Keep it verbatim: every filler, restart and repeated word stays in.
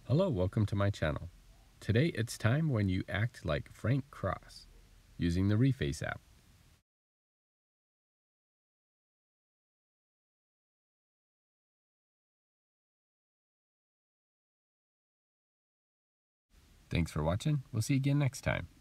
Hello, welcome to my channel. Today it's time when you act like Frank Cross using the ReFace app. Thanks for watching. We'll see you again next time.